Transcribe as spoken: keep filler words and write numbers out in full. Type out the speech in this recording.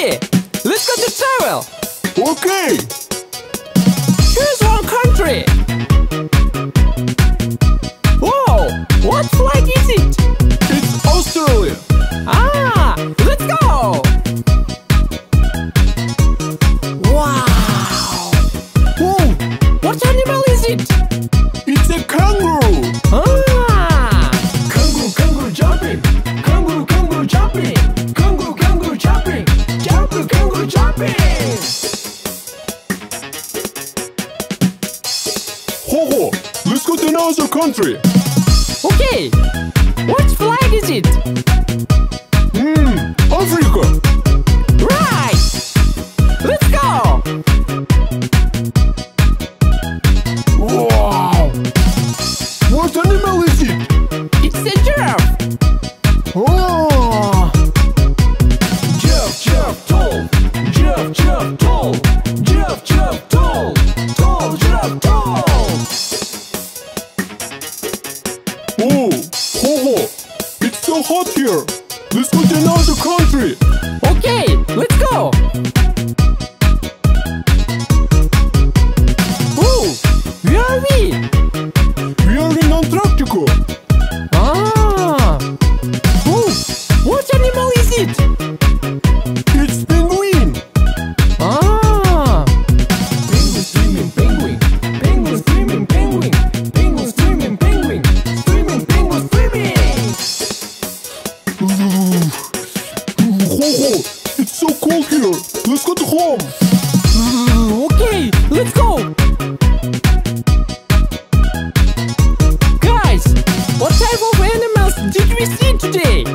Okay, let's go to travel. Okay. Choose one country. Whoa, what flag is it? It's Australia. Ah, let's go. Wow. Whoa, what animal is it? It's a kangaroo. Ah, Kangaroo, kangaroo jumping. Kangaroo, kangaroo jumping. Kangaroo, kangaroo jumping. Kangaroo, kangaroo jumping. Hoho, let's go to another country. okay. What flag is it? Hmm, Africa. Right. Let's go. Wow. What animal is it? It's a giraffe. Oh. Giraffe, giraffe, tall. Giraffe, giraffe, tall. Giraffe, giraffe, tall. Tall, giraffe, tall. Oh, Hoho, it's so hot here. Let's go to another country. Okay, let's go. Ooh, where are we? We are in Antarctica. Ah. Ooh, what animal is it? It's penguin. Ah. Penguin swimming, penguin. Penguin swimming, penguin. Penguin swimming, penguin. Swimming, penguin swimming. Ooh, Hoho, it's so cold here. Let's go to home. Uh, okay, let's go. Guys, what type of animals did we see today?